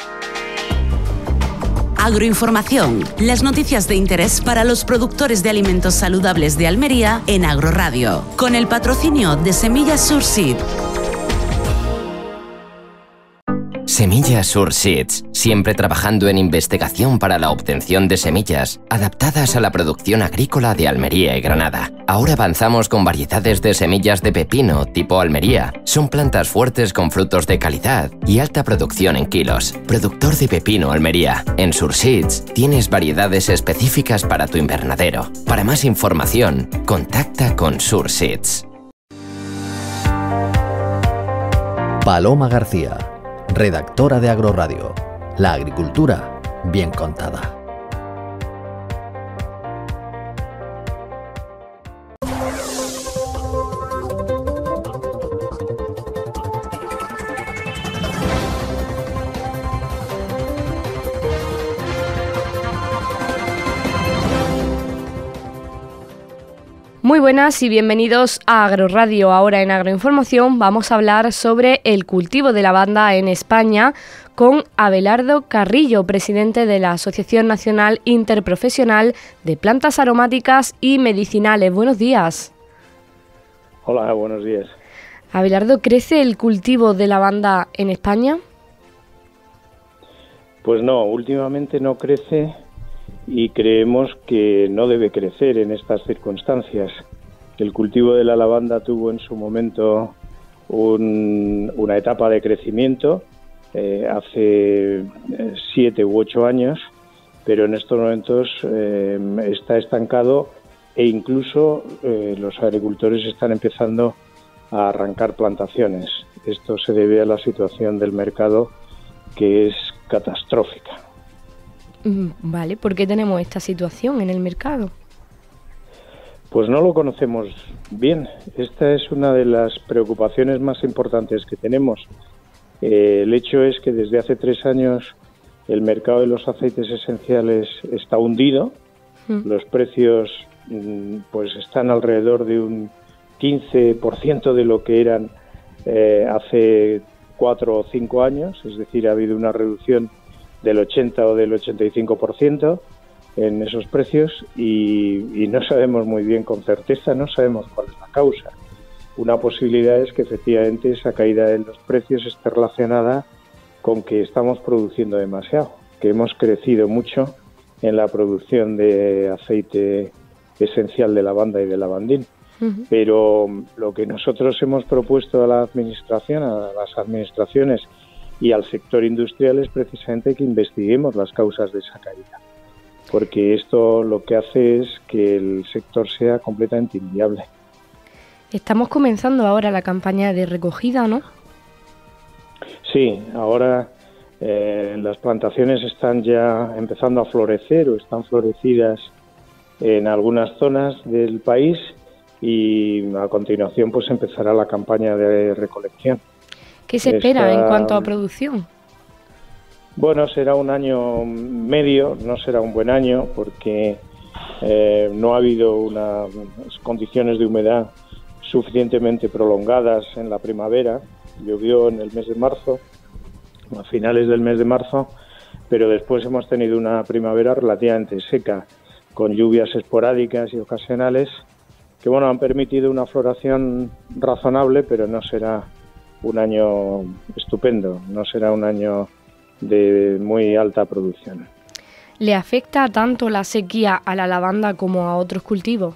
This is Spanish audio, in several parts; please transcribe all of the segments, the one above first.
Agroinformación, las noticias de interés para los productores de alimentos saludables de Almería en Agroradio, con el patrocinio de Semillas Surseed. Semillas Surseeds, siempre trabajando en investigación para la obtención de semillas adaptadas a la producción agrícola de Almería y Granada. Ahora avanzamos con variedades de semillas de pepino tipo Almería. Son plantas fuertes con frutos de calidad y alta producción en kilos. Productor de pepino Almería. En Surseeds tienes variedades específicas para tu invernadero. Para más información, contacta con Surseeds. Paloma García, redactora de Agroradio. La agricultura bien contada. Muy buenas y bienvenidos a Agroradio. Ahora en Agroinformación vamos a hablar sobre el cultivo de lavanda en España con Abelardo Carrillo, presidente de la Asociación Nacional Interprofesional de Plantas Aromáticas y Medicinales. Buenos días. Hola, buenos días. Abelardo, ¿crece el cultivo de lavanda en España? Pues no, últimamente no crece. Y creemos que no debe crecer en estas circunstancias. El cultivo de la lavanda tuvo en su momento una etapa de crecimiento hace 7 u 8 años, pero en estos momentos está estancado e incluso los agricultores están empezando a arrancar plantaciones. Esto se debe a la situación del mercado, que es catastrófica. Vale, ¿por qué tenemos esta situación en el mercado? Pues no lo conocemos bien. Esta es una de las preocupaciones más importantes que tenemos. El hecho es que desde hace 3 años el mercado de los aceites esenciales está hundido. Los precios pues están alrededor de un 15% de lo que eran hace 4 o 5 años. Es decir, ha habido una reducción del 80 o del 85% en esos precios y no sabemos muy bien con certeza, no sabemos cuál es la causa. Una posibilidad es que efectivamente esa caída en los precios esté relacionada con que estamos produciendo demasiado, que hemos crecido mucho en la producción de aceite esencial de lavanda y de lavandín. Pero lo que nosotros hemos propuesto a la administración, a las administraciones y al sector industrial es precisamente que investiguemos las causas de esa caída, porque esto lo que hace es que el sector sea completamente inviable. Estamos comenzando ahora la campaña de recogida, ¿no? Sí, ahora las plantaciones están ya empezando a florecer o están florecidas en algunas zonas del país y a continuación pues empezará la campaña de recolección. ¿Qué se espera en cuanto a producción? Bueno, será un año medio, no será un buen año porque no ha habido unas condiciones de humedad suficientemente prolongadas en la primavera. Llovió en el mes de marzo, a finales del mes de marzo, pero después hemos tenido una primavera relativamente seca, con lluvias esporádicas y ocasionales que han permitido una floración razonable, pero no será un año estupendo, no será un año de muy alta producción. ¿Le afecta tanto la sequía a la lavanda como a otros cultivos?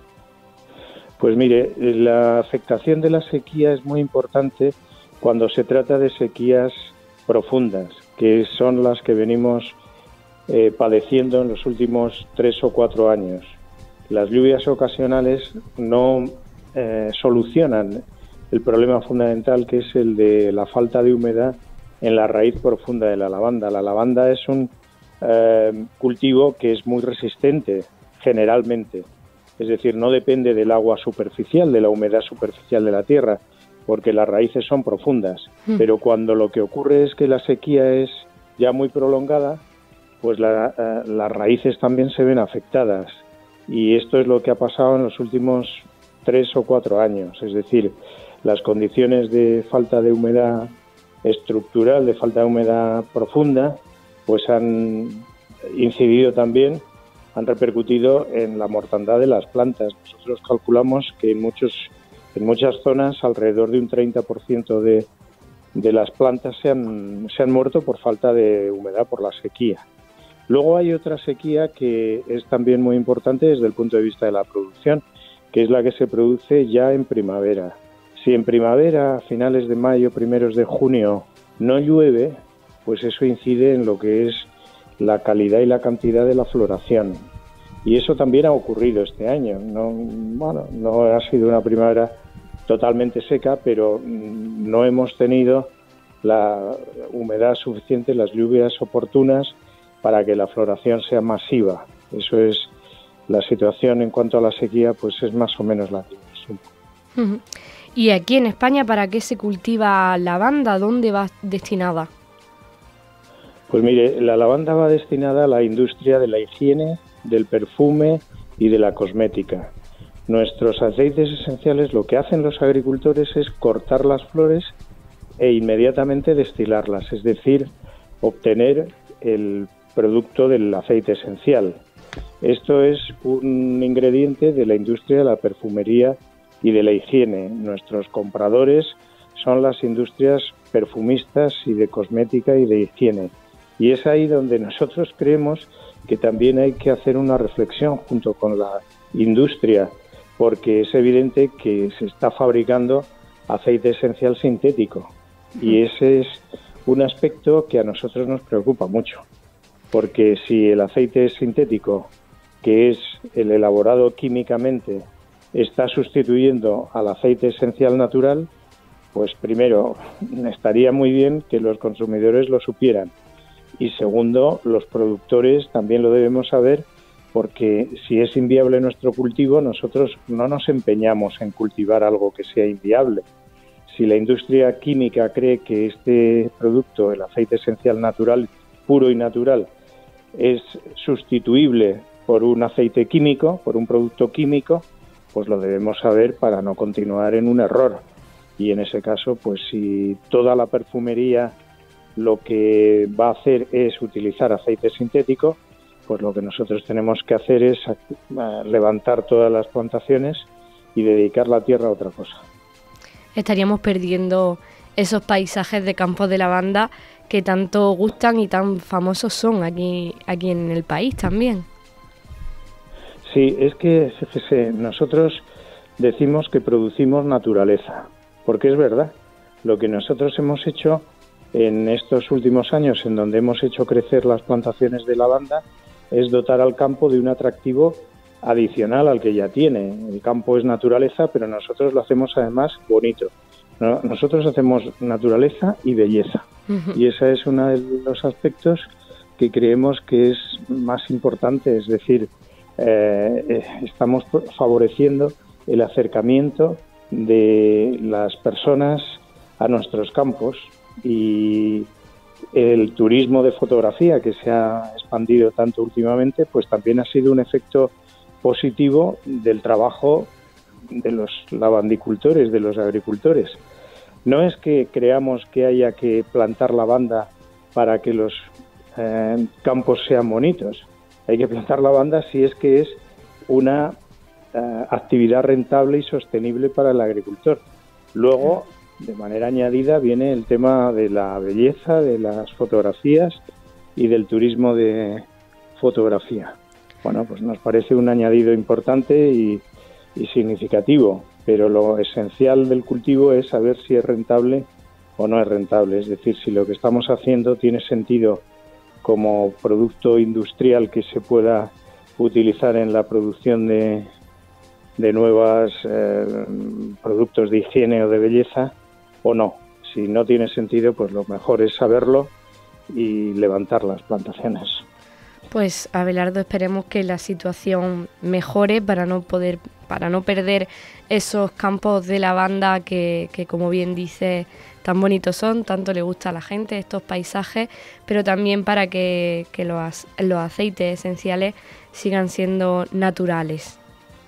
Pues mire, la afectación de la sequía es muy importante cuando se trata de sequías profundas, que son las que venimos padeciendo en los últimos 3 o 4 años. Las lluvias ocasionales no solucionan el problema fundamental, que es el de la falta de humedad en la raíz profunda de la lavanda. La lavanda es un cultivo que es muy resistente generalmente, es decir, no depende del agua superficial, de la humedad superficial de la tierra, porque las raíces son profundas. Pero cuando lo que ocurre es que la sequía es ya muy prolongada, pues las raíces también se ven afectadas. Y esto es lo que ha pasado en los últimos 3 o 4 años, es decir, las condiciones de falta de humedad estructural de falta de humedad profunda, pues han incidido también, han repercutido en la mortandad de las plantas. Nosotros calculamos que en muchas zonas alrededor de un 30% de las plantas se han muerto por falta de humedad, por la sequía. Luego hay otra sequía que es también muy importante desde el punto de vista de la producción, que es la que se produce ya en primavera. Si en primavera, a finales de mayo, primeros de junio, no llueve, pues eso incide en lo que es la calidad y la cantidad de la floración. Y eso también ha ocurrido este año. No ha sido una primavera totalmente seca, pero no hemos tenido la humedad suficiente, las lluvias oportunas para que la floración sea masiva. Eso es la situación en cuanto a la sequía, pues es más o menos la misma. ¿Y aquí en España para qué se cultiva lavanda? ¿Dónde va destinada? Pues mire, la lavanda va destinada a la industria de la higiene, del perfume y de la cosmética. Nuestros aceites esenciales, lo que hacen los agricultores es cortar las flores e inmediatamente destilarlas, es decir, obtener el producto del aceite esencial. Esto es un ingrediente de la industria de la perfumería y de la higiene. Nuestros compradores son las industrias perfumistas y de cosmética y de higiene. Y es ahí donde nosotros creemos que también hay que hacer una reflexión junto con la industria, porque es evidente que se está fabricando aceite esencial sintético. Y ese es un aspecto que a nosotros nos preocupa mucho, porque si el aceite sintético, que es el elaborado químicamente, está sustituyendo al aceite esencial natural, pues primero, estaría muy bien que los consumidores lo supieran. Y segundo, los productores también lo debemos saber, porque si es inviable nuestro cultivo, nosotros no nos empeñamos en cultivar algo que sea inviable. Si la industria química cree que este producto, el aceite esencial natural, puro y natural, es sustituible por un aceite químico, por un producto químico, pues lo debemos saber para no continuar en un error. Y en ese caso, pues si toda la perfumería lo que va a hacer es utilizar aceite sintético, pues lo que nosotros tenemos que hacer es levantar todas las plantaciones y dedicar la tierra a otra cosa. Estaríamos perdiendo esos paisajes de campos de lavanda que tanto gustan y tan famosos son aquí en el país también. Sí, es que, fíjese, nosotros decimos que producimos naturaleza, porque es verdad. Lo que nosotros hemos hecho en estos últimos años, en donde hemos hecho crecer las plantaciones de lavanda, es dotar al campo de un atractivo adicional al que ya tiene. El campo es naturaleza, pero nosotros lo hacemos además bonito. Nosotros hacemos naturaleza y belleza. Y ese es uno de los aspectos que creemos que es más importante, es decir, estamos favoreciendo el acercamiento de las personas a nuestros campos, y el turismo de fotografía que se ha expandido tanto últimamente, pues también ha sido un efecto positivo del trabajo de los lavandicultores, de los agricultores. No es que creamos que haya que plantar lavanda para que los campos sean bonitos. Hay que plantar lavanda si es que es una actividad rentable y sostenible para el agricultor. Luego, de manera añadida, viene el tema de la belleza, de las fotografías y del turismo de fotografía. Bueno, pues nos parece un añadido importante y significativo, pero lo esencial del cultivo es saber si es rentable o no es rentable. Es decir, si lo que estamos haciendo tiene sentido como producto industrial que se pueda utilizar en la producción de nuevos productos de higiene o de belleza, o no. Si no tiene sentido, pues lo mejor es saberlo y levantar las plantaciones. Pues Abelardo, esperemos que la situación mejore para no perder esos campos de lavanda que como bien dice, tan bonitos son, tanto le gusta a la gente estos paisajes, pero también para que los aceites esenciales sigan siendo naturales.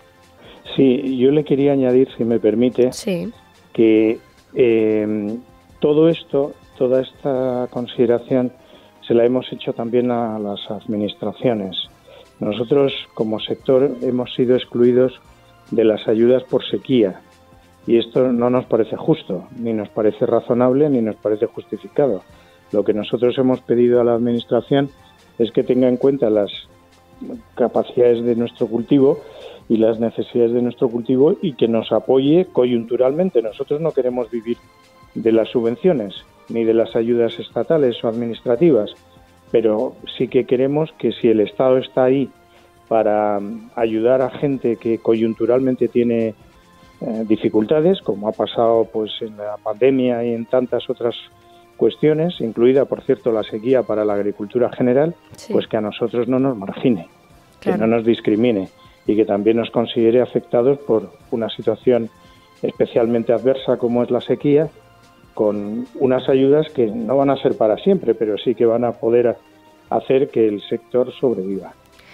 Sí, yo le quería añadir, si me permite, sí, que todo esto toda esta consideración se la hemos hecho también a las administraciones. Nosotros, como sector, hemos sido excluidos de las ayudas por sequía y esto no nos parece justo, ni nos parece razonable, ni nos parece justificado. Lo que nosotros hemos pedido a la Administración es que tenga en cuenta las capacidades de nuestro cultivo y las necesidades de nuestro cultivo y que nos apoye coyunturalmente. Nosotros no queremos vivir de las subvenciones ni de las ayudas estatales o administrativas, pero sí que queremos que si el Estado está ahí para ayudar a gente que coyunturalmente tiene dificultades, como ha pasado pues en la pandemia y en tantas otras cuestiones, incluida, por cierto, la sequía para la agricultura general, sí, pues que a nosotros no nos margine, claro, que no nos discrimine y que también nos considere afectados por una situación especialmente adversa como es la sequía, con unas ayudas que no van a ser para siempre, pero sí que van a poder hacer que el sector sobreviva.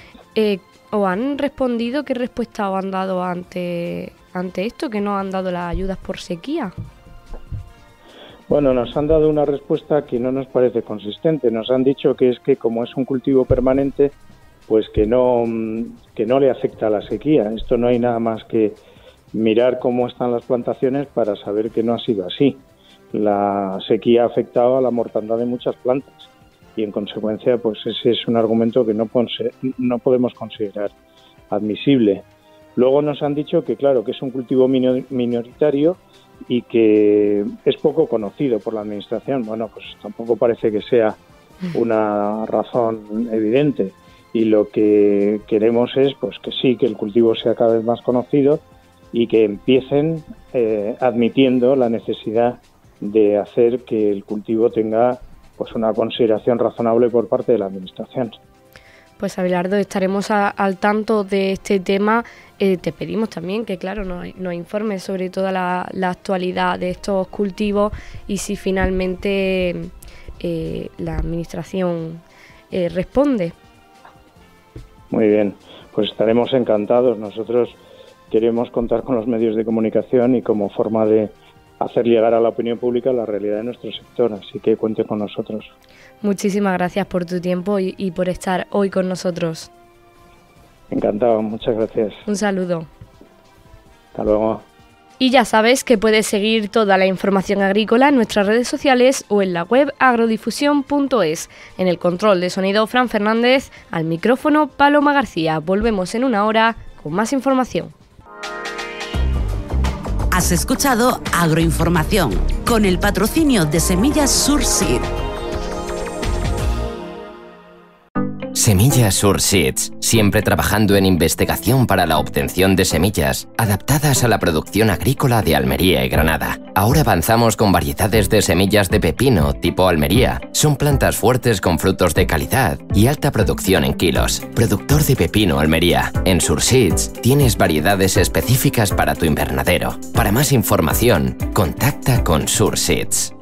¿O han respondido? ¿Qué respuesta os han dado ante esto, que no han dado las ayudas por sequía? Bueno, nos han dado una respuesta que no nos parece consistente. Nos han dicho que es que como es un cultivo permanente, pues que no le afecta a la sequía. Esto no hay nada más que mirar cómo están las plantaciones para saber que no ha sido así. La sequía ha afectado a la mortandad de muchas plantas y en consecuencia pues ese es un argumento que no podemos considerar admisible. Luego nos han dicho que claro, que es un cultivo minoritario y que es poco conocido por la Administración. Bueno, pues tampoco parece que sea una razón evidente y lo que queremos es pues que sí, que el cultivo sea cada vez más conocido y que empiecen admitiendo la necesidad de hacer que el cultivo tenga pues una consideración razonable por parte de la Administración. Pues Abelardo, estaremos al tanto de este tema. Te pedimos también que, claro, nos informes sobre toda la actualidad de estos cultivos y si finalmente la Administración responde. Muy bien, pues estaremos encantados. Nosotros queremos contar con los medios de comunicación y como forma de hacer llegar a la opinión pública la realidad de nuestro sector, así que cuente con nosotros. Muchísimas gracias por tu tiempo y por estar hoy con nosotros. Encantado, muchas gracias. Un saludo. Hasta luego. Y ya sabes que puedes seguir toda la información agrícola en nuestras redes sociales o en la web agrodifusión.es. En el control de sonido, Fran Fernández, al micrófono, Paloma García. Volvemos en una hora con más información. Has escuchado Agroinformación, con el patrocinio de Semillas Surseed. Semillas Surseeds, siempre trabajando en investigación para la obtención de semillas adaptadas a la producción agrícola de Almería y Granada. Ahora avanzamos con variedades de semillas de pepino tipo Almería. Son plantas fuertes con frutos de calidad y alta producción en kilos. Productor de pepino Almería. En Surseeds tienes variedades específicas para tu invernadero. Para más información, contacta con Surseeds.